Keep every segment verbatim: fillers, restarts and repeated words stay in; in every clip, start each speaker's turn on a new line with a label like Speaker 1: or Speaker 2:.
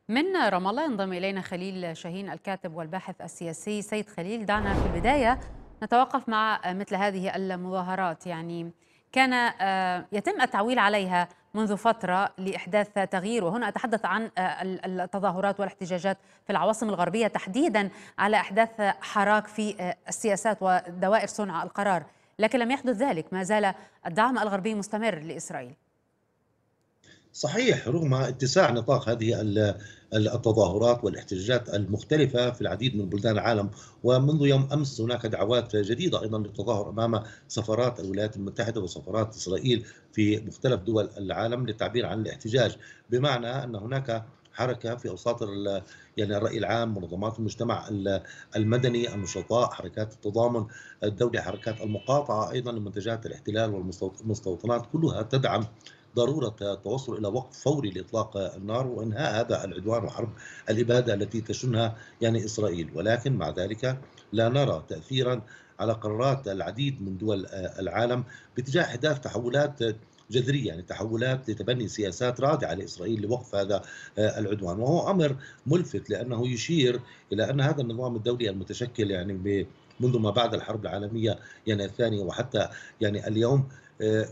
Speaker 1: من رام الله ينضم إلينا خليل شاهين الكاتب والباحث السياسي. سيد خليل، دعنا في البداية نتوقف مع مثل هذه المظاهرات. يعني كان آه، يتم التعويل عليها منذ فترة لإحداث تغيير، وهنا أتحدث عن آه، ال- التظاهرات والاحتجاجات في العواصم الغربية تحديدا، على إحداث حراك في آه، السياسات ودوائر صنع القرار. لكن لم يحدث ذلك، ما زال الدعم الغربي مستمر لإسرائيل.
Speaker 2: صحيح، رغم اتساع نطاق هذه ال- ال- التظاهرات والاحتجاجات المختلفة في العديد من بلدان العالم. ومنذ يوم أمس هناك دعوات جديدة أيضا للتظاهر أمام سفارات الولايات المتحدة وسفارات إسرائيل في مختلف دول العالم للتعبير عن الاحتجاج، بمعنى أن هناك حركة في أوساط ال- يعني الرأي العام، منظمات المجتمع ال- المدني، النشطاء، حركات التضامن الدولي، حركات المقاطعة أيضا لمنتجات الاحتلال والمستوطنات، كلها تدعم ضرورة التوصل إلى وقف فوري لإطلاق النار وإنهاء هذا العدوان وحرب الإبادة التي تشنها يعني إسرائيل. ولكن مع ذلك لا نرى تأثيرا على قرارات العديد من دول العالم باتجاه إحداث تحولات جذرية، يعني تحولات لتبني سياسات رادعة لإسرائيل لوقف هذا العدوان. وهو أمر ملفت لأنه يشير إلى أن هذا النظام الدولي المتشكل يعني ب منذ ما بعد الحرب العالمية يعني الثانية وحتى يعني اليوم، آه،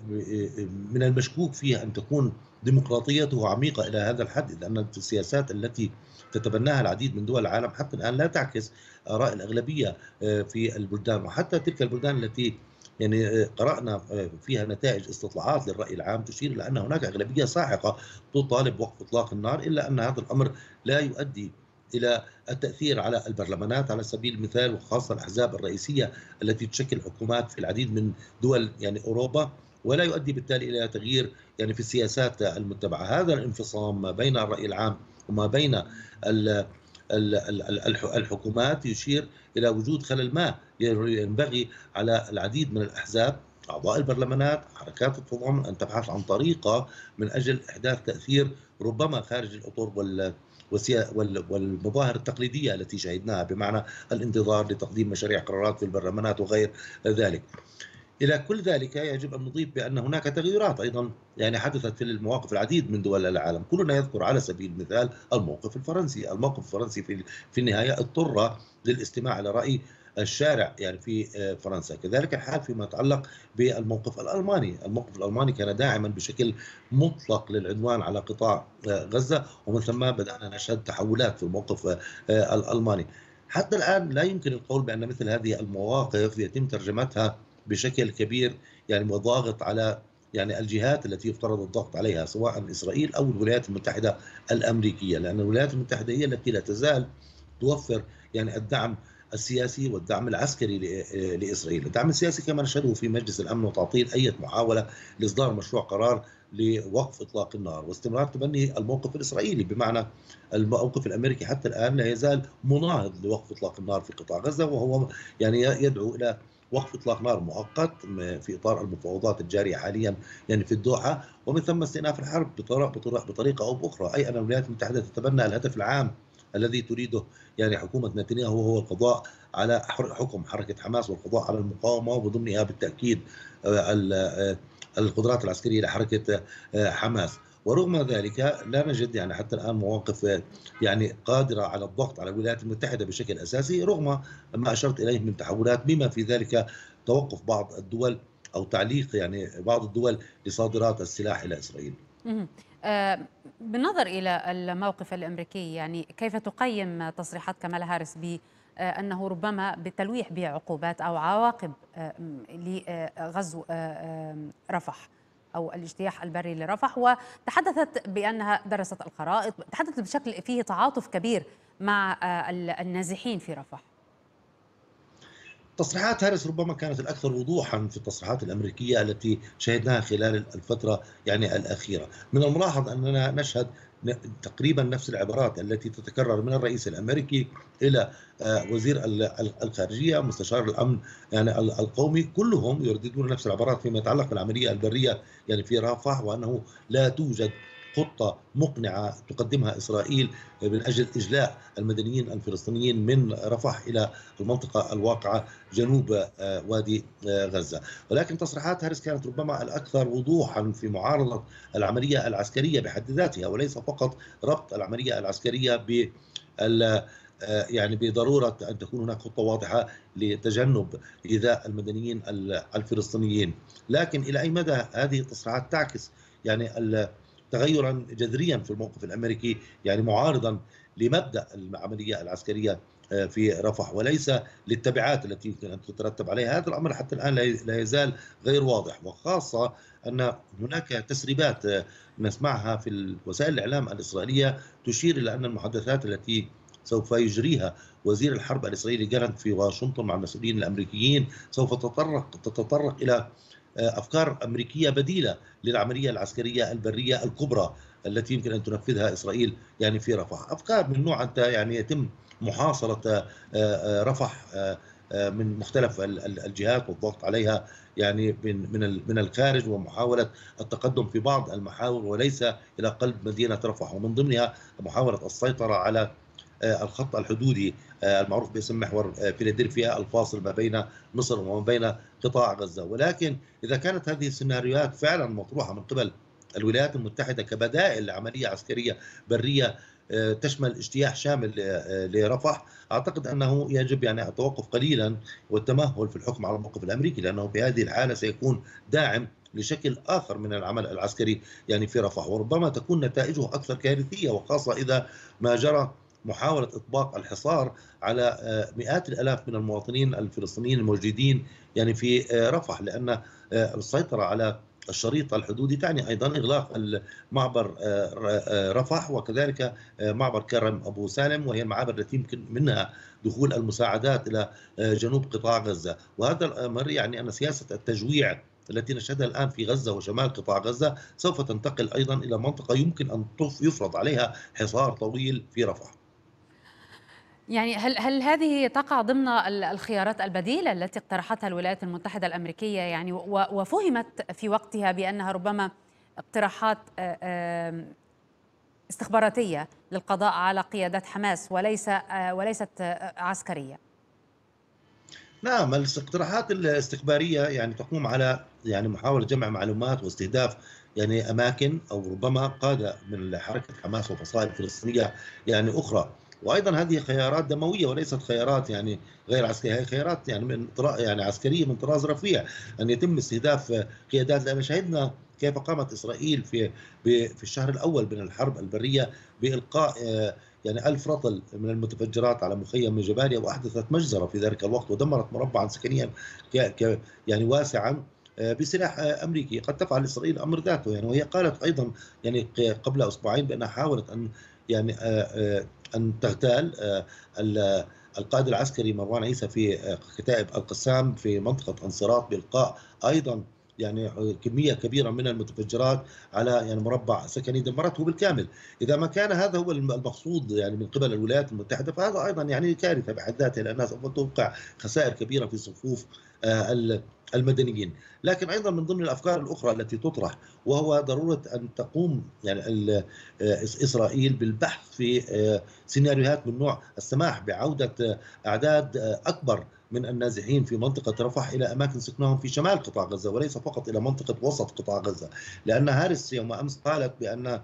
Speaker 2: من المشكوك فيها أن تكون ديمقراطيته عميقة إلى هذا الحد، لأن السياسات التي تتبناها العديد من دول العالم حتى الآن لا تعكس آراء الأغلبية آه، في البلدان، وحتى تلك البلدان التي يعني آه، قرأنا آه، فيها نتائج استطلاعات للرأي العام تشير إلى أن هناك أغلبية ساحقة تطالب بوقف إطلاق النار، إلا أن هذا الأمر لا يؤدي إلى التأثير على البرلمانات على سبيل المثال، وخاصة الأحزاب الرئيسية التي تشكل حكومات في العديد من دول يعني أوروبا، ولا يؤدي بالتالي إلى تغيير يعني في السياسات المتبعة. هذا الانفصام ما بين الرأي العام وما بين ال ال- ال- الح- الحكومات يشير إلى وجود خلل ما ينبغي على العديد من الأحزاب، أعضاء البرلمانات، حركات التضامن، أن تبحث عن طريقة من أجل إحداث تأثير ربما خارج الأطر وال والسيا- وال- والمظاهر التقليدية التي شهدناها، بمعنى الانتظار لتقديم مشاريع قرارات في البرلمانات وغير ذلك. إلى كل ذلك يجب أن نضيف بأن هناك تغيرات أيضا يعني حدثت في المواقف العديد من دول العالم. كلنا يذكر على سبيل المثال الموقف الفرنسي. الموقف الفرنسي في في النهاية اضطر للاستماع إلى رأي الشارع يعني في آه، فرنسا. كذلك الحال فيما يتعلق بالموقف الألماني. الموقف الألماني كان داعما بشكل مطلق للعدوان على قطاع آه، غزة، ومن ثم بدأنا نشهد تحولات في الموقف آه، آه، الألماني. حتى الآن لا يمكن القول بأن مثل هذه المواقف يتم ترجمتها بشكل كبير يعني وضاغط على يعني الجهات التي يفترض الضغط عليها، سواء إسرائيل أو الولايات المتحدة الأمريكية، لأن الولايات المتحدة هي التي لا تزال توفر يعني الدعم السياسي والدعم العسكري ل- لإسرائيل. الدعم السياسي كما نشهده في مجلس الأمن وتعطيل أي محاولة لإصدار مشروع قرار لوقف إطلاق النار واستمرار تبني الموقف الإسرائيلي، بمعنى الموقف الأمريكي حتى الآن لا يزال مناهض لوقف إطلاق النار في قطاع غزة، وهو يعني يدعو إلى وقف إطلاق نار مؤقت في إطار المفاوضات الجارية حاليا يعني في الدوحة، ومن ثم استئناف الحرب بطريقة أو بأخرى. أي أن الولايات المتحدة تتبنى الهدف العام الذي تريده يعني حكومة نتنياهو، وهو القضاء على حكم حركة حماس والقضاء على المقاومة، وضمنها بالتأكيد آه، آه، القدرات العسكرية لحركة آه، حماس. ورغم ذلك لا نجد يعني حتى الآن مواقف آه، يعني قادرة على الضغط على الولايات المتحدة بشكل أساسي، رغم ما أشرت إليه من تحولات، بما في ذلك توقف بعض الدول أو تعليق يعني بعض الدول لصادرات السلاح إلى إسرائيل.
Speaker 1: مهم. آه، بالنظر إلى الموقف الأمريكي، يعني كيف تقيم تصريحات كمالا هاريس بأنه ربما بالتلويح بعقوبات أو عواقب آه، م- لغزو آه، آه، رفح أو الاجتياح البري لرفح، وتحدثت بأنها درست الخرائط، تحدثت بشكل فيه تعاطف كبير مع آه، النازحين في رفح.
Speaker 2: تصريحات هاريس ربما كانت الأكثر وضوحًا في التصريحات الأمريكية التي شهدناها خلال الفترة يعني الأخيرة. من الملاحظ أننا نشهد ن تقريبًا نفس العبارات التي تتكرر من الرئيس الأمريكي إلى آآ وزير ال ال الخارجية، مستشار الأمن يعني ال القومي، كلهم يرددون نفس العبارات فيما يتعلق بالعملية البرية يعني في رفح، وأنه لا توجد خطة مقنعة تقدمها إسرائيل من أجل إجلاء المدنيين الفلسطينيين من رفح إلى المنطقة الواقعة جنوب آه، وادي آه، غزة. ولكن تصريحات هاريس كانت ربما الأكثر وضوحا في معارضة العملية العسكرية بحد ذاتها، وليس فقط ربط العملية العسكرية بال آه، يعني بضرورة أن تكون هناك خطة واضحة لتجنب إيذاء المدنيين الفلسطينيين. لكن إلى أي مدى هذه التصريحات تعكس يعني تغيرا جذريا في الموقف الأمريكي، يعني معارضا لمبدأ العملية العسكرية آه، في رفح وليس للتبعات التي يمكن أن تترتب عليها؟ هذا الأمر حتى الآن لا يزال غير واضح، وخاصة أن هناك تسريبات آه، نسمعها في وسائل الإعلام الإسرائيلية تشير إلى أن المحادثات التي سوف يجريها وزير الحرب الإسرائيلي جالنت في واشنطن مع المسؤولين الأمريكيين سوف تتطرق تتطرق إلى أفكار أمريكية بديلة للعملية العسكرية البرية الكبرى التي يمكن أن تنفذها إسرائيل يعني في رفح. أفكار من نوع أنت يعني يتم محاصرة رفح من مختلف الجهات والضغط عليها يعني من من من الخارج، ومحاولة التقدم في بعض المحاور وليس إلى قلب مدينة رفح، ومن ضمنها محاولة السيطرة على الخط الحدودي المعروف باسم محور فيلادلفيا الفاصل ما بين مصر وما بين قطاع غزة. ولكن إذا كانت هذه السيناريوهات فعلا مطروحة من قبل الولايات المتحدة كبدائل لعملية عسكرية برية تشمل اجتياح شامل لرفح، أعتقد أنه يجب يعني التوقف قليلا والتمهل في الحكم على الموقف الأمريكي، لأنه في هذه الحالة سيكون داعم لشكل آخر من العمل العسكري يعني في رفح، وربما تكون نتائجه أكثر كارثية، وخاصة إذا ما جرى محاولة إطباق الحصار على مئات الآلاف من المواطنين الفلسطينيين الموجودين يعني في رفح، لأن السيطرة على الشريط الحدودي تعني أيضا إغلاق معبر رفح وكذلك معبر كرم أبو سالم، وهي المعابر التي يمكن منها دخول المساعدات إلى جنوب قطاع غزة. وهذا الأمر يعني أن سياسة التجويع التي نشهدها الآن في غزة وشمال قطاع غزة سوف تنتقل أيضا إلى منطقة يمكن أن يفرض عليها حصار طويل في رفح.
Speaker 1: يعني هل هل هذه تقع ضمن الخيارات البديلة التي اقترحتها الولايات المتحدة الأمريكية، يعني وفهمت في وقتها بأنها ربما اقتراحات استخباراتية للقضاء على قيادات حماس وليس وليست عسكرية؟
Speaker 2: نعم، الاقتراحات الاستخبارية يعني تقوم على يعني محاولة جمع معلومات واستهداف يعني أماكن أو ربما قادة من حركة حماس وفصائل فلسطينية يعني أخرى. وايضا هذه خيارات دمويه وليست خيارات يعني غير عسكريه، هي خيارات يعني من يعني عسكريه من طراز رفيع، ان يتم استهداف قيادات. لان شهدنا كيف قامت اسرائيل في في الشهر الاول من الحرب البريه بالقاء يعني ألف رطل من المتفجرات على مخيم من جباليا، واحدثت مجزره في ذلك الوقت ودمرت مربعا سكنيا يعني واسعا بسلاح امريكي. قد تفعل اسرائيل امر ذاته يعني، وهي قالت ايضا يعني قبل اسبوعين بانها حاولت ان يعني أن تغتال القائد العسكري مروان عيسى في كتائب القسام في منطقة أنصراط بإلقاء أيضا يعني كمية كبيرة من المتفجرات على يعني مربع سكني دمرته بالكامل. إذا ما كان هذا هو المقصود يعني من قبل الولايات المتحدة، فهذا أيضا يعني كارثة بحد ذاتها، لأنها سوف توقع خسائر كبيرة في صفوف المدنيين. لكن أيضا من ضمن الأفكار الأخرى التي تطرح وهو ضرورة أن تقوم يعني إسرائيل بالبحث في سيناريوهات من نوع السماح بعودة أعداد أكبر من النازحين في منطقة رفح إلى أماكن سكنهم في شمال قطاع غزة وليس فقط إلى منطقة وسط قطاع غزة، لأن هاريس يوم أمس قالت بأن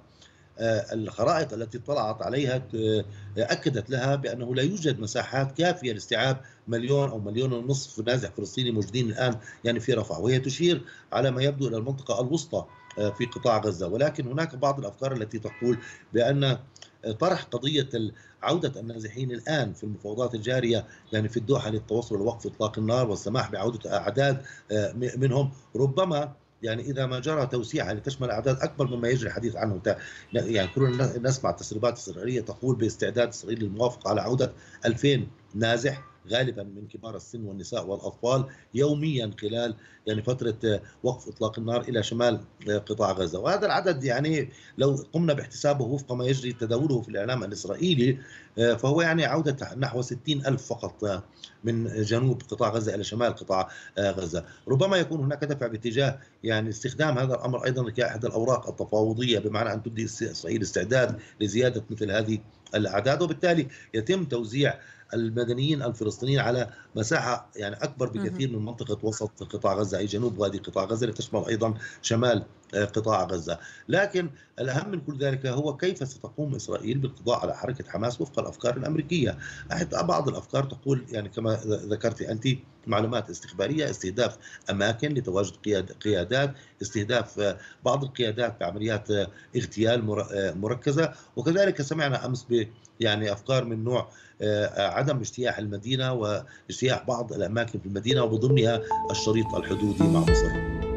Speaker 2: الخرائط التي اطلعت عليها أكدت لها بأنه لا يوجد مساحات كافية لاستيعاب مليون أو مليون ونصف نازح فلسطيني موجودين الآن يعني في رفح، وهي تشير على ما يبدو إلى المنطقة الوسطى في قطاع غزة. ولكن هناك بعض الأفكار التي تقول بأن طرح قضية عودة النازحين الآن في المفاوضات الجارية يعني في الدوحة للتوصل لوقف إطلاق النار والسماح بعودة أعداد منهم، ربما يعني إذا ما جرى توسيعها لتشمل أعداد أكبر مما يجري الحديث عنه. يعني كلنا نسمع تسريبات إسرائيلية تقول باستعداد إسرائيل للموافقة على عودة ألفين نازح غالبا من كبار السن والنساء والأطفال يوميا خلال يعني فترة وقف إطلاق النار إلى شمال قطاع غزة. وهذا العدد يعني لو قمنا باحتسابه وفق ما يجري تداوله في الإعلام الإسرائيلي فهو يعني عودة نحو ستين ألف فقط من جنوب قطاع غزة إلى شمال قطاع غزة. ربما يكون هناك دفع باتجاه يعني استخدام هذا الأمر أيضا كأحد الأوراق التفاوضية، بمعنى أن تبدي إسرائيل استعداد لزيادة مثل هذه الأعداد، وبالتالي يتم توزيع المدنيين الفلسطينيين على مساحة يعني أكبر بكثير من منطقة وسط قطاع غزة، أي جنوب وادي قطاع غزة، لتشمل أيضا شمال قطاع غزة. لكن الأهم من كل ذلك هو كيف ستقوم إسرائيل بالقضاء على حركة حماس وفق الأفكار الأمريكية. بعض الأفكار تقول يعني كما ذكرت أنت معلومات استخبارية، استهداف أماكن لتواجد قيادات، استهداف بعض القيادات بعمليات اغتيال مركزة، وكذلك سمعنا أمس ب يعني أفكار من نوع عدم اجتياح المدينة واجتياح بعض الأماكن في المدينة وبضمنها الشريط الحدودي مع مصر.